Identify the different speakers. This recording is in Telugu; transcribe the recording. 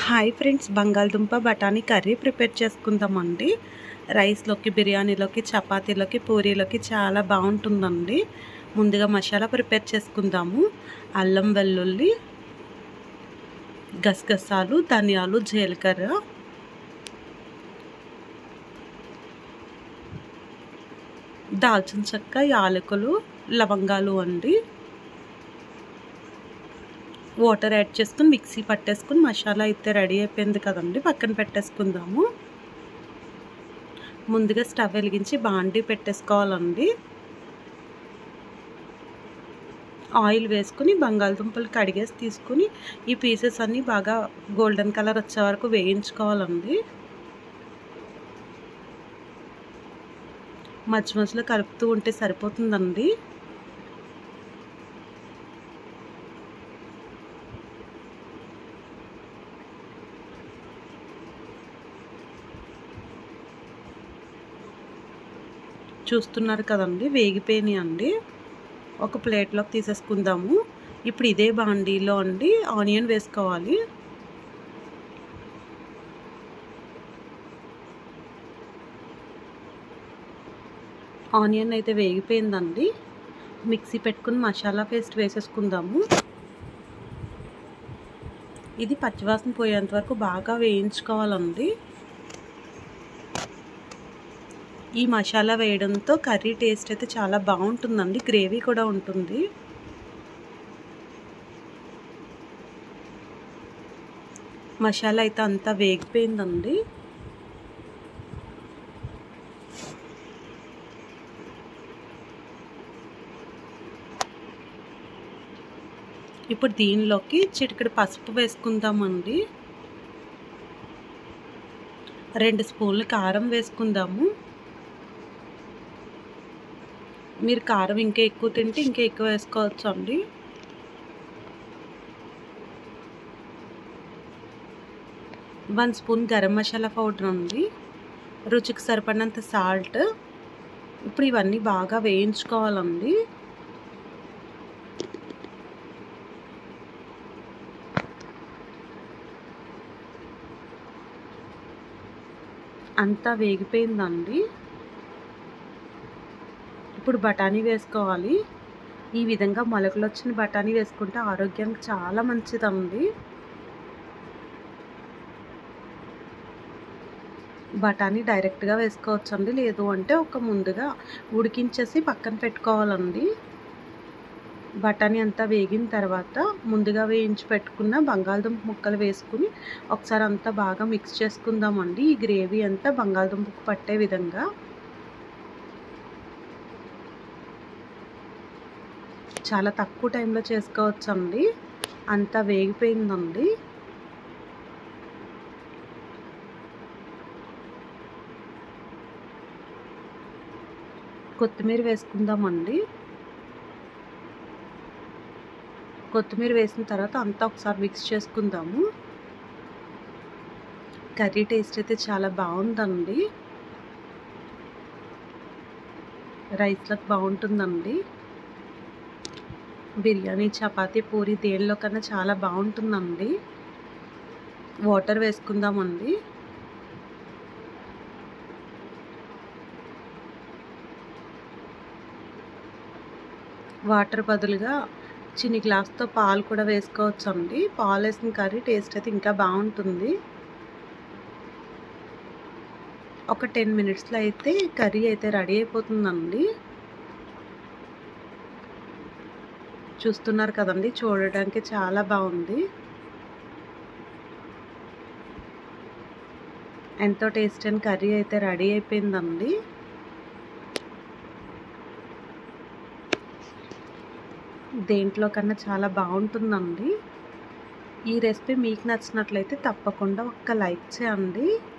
Speaker 1: హాయ్ ఫ్రెండ్స్, బంగాళదుంప బఠానీ కర్రీ ప్రిపేర్ చేసుకుందామండి. రైస్లోకి, బిర్యానీలోకి, చపాతీలోకి, పూరీలోకి చాలా బాగుంటుందండి. ముందుగా మసాలా ప్రిపేర్ చేసుకుందాము. అల్లం వెల్లుల్లి, గసగసాలు, ధనియాలు, జీలకర్ర, దాల్చిన చెక్క, యాలకులు, లవంగాలు అండి. వాటర్ యాడ్ చేసుకుని మిక్సీ పట్టేసుకుని మసాలా అయితే రెడీ అయిపోయింది కదండి, పక్కన పెట్టేసుకుందాము. ముందుగా స్టవ్ వెలిగించి బాండీ పెట్టేసుకోవాలండి. ఆయిల్ వేసుకుని బంగాళదుంపలు కడిగేసి తీసుకుని ఈ పీసెస్ అన్నీ బాగా గోల్డెన్ కలర్ వచ్చే వరకు వేయించుకోవాలండి. మధ్య మధ్యలో కలుపుతూ ఉంటే సరిపోతుందండి. చూస్తున్నారు కదండి, వేగిపోయినాయి అండి. ఒక ప్లేట్లోకి తీసేసుకుందాము. ఇప్పుడు ఇదే బాండీలో అండి ఆనియన్ వేసుకోవాలి. ఆనియన్ అయితే వేగిపోయిందండి. మిక్సీ పెట్టుకుని మసాలా పేస్ట్ వేసేసుకుందాము. ఇది పచ్చివాసన పోయేంత వరకు బాగా వేయించుకోవాలండి. ఈ మసాలా వేయడంతో కర్రీ టేస్ట్ అయితే చాలా బాగుంటుందండి, గ్రేవీ కూడా ఉంటుంది. మసాలా అయితే అంతా వేగిపోయిందండి. ఇప్పుడు దీనిలోకి చిటికెడు పసుపు వేసుకుందామండి. 2 స్పూన్లు కారం వేసుకుందాము. మీరు కారం ఇంకా ఎక్కువ తింటే ఇంకా ఎక్కువ వేసుకోవచ్చు అండి. One spoon garam masala powder ఉంది. రుచికి సరిపడినంత సాల్ట్. ఇప్పుడు ఇవన్నీ బాగా వేయించుకోవాలండి. అంతా వేగిపోయిందండి. ఇప్పుడు బఠానీ వేసుకోవాలి. ఈ విధంగా మొలకలు వచ్చిన బఠానీ వేసుకుంటే ఆరోగ్యానికి చాలా మంచిదండి. బఠానీ డైరెక్ట్గా వేసుకోవచ్చండి, లేదు అంటే ఒక ముందుగా ఉడికించేసి పక్కన పెట్టుకోవాలండి. బఠానీ అంతా వేగిన తర్వాత ముందుగా వేయించి పెట్టుకున్న బంగాళదుంప ముక్కలు వేసుకుని ఒకసారి అంతా బాగా మిక్స్ చేసుకుందామండి. ఈ గ్రేవీ అంతా బంగాళదుంపకు పట్టే విధంగా. చాలా తక్కువ టైంలో చేసుకోవచ్చండి. అంతా వేగిపోయిందండి. కొత్తిమీర వేసుకుందామండి. కొత్తిమీర వేసిన తర్వాత అంతా ఒకసారి మిక్స్ చేసుకుందాము. కర్రీ టేస్ట్ అయితే చాలా బాగుందండి. రైస్లోకి బాగుంటుందండి. బిర్యానీ, చపాతీ, పూరి దేనిలో కన్నా చాలా బాగుంటుందండి. వాటర్ వేసుకుందామండి. వాటర్ బదులుగా చిన్ని గ్లాస్తో పాలు కూడా వేసుకోవచ్చండి. పాలు వేసిన కర్రీ టేస్ట్ అయితే ఇంకా బాగుంటుంది. ఒక 10 మినిట్స్లో అయితే కర్రీ అయితే రెడీ అయిపోతుందండి. చూస్తున్నారు కదండి, చూడడానికి చాలా బాగుంది. ఎంతో టేస్ట్ అయిన కర్రీ అయితే రెడీ అయిపోయిందండి. దేంట్లో కన్నా చాలా బాగుంటుందండి. ఈ రెసిపీ మీకు నచ్చినట్లయితే తప్పకుండా ఒక్క లైక్ చేయండి.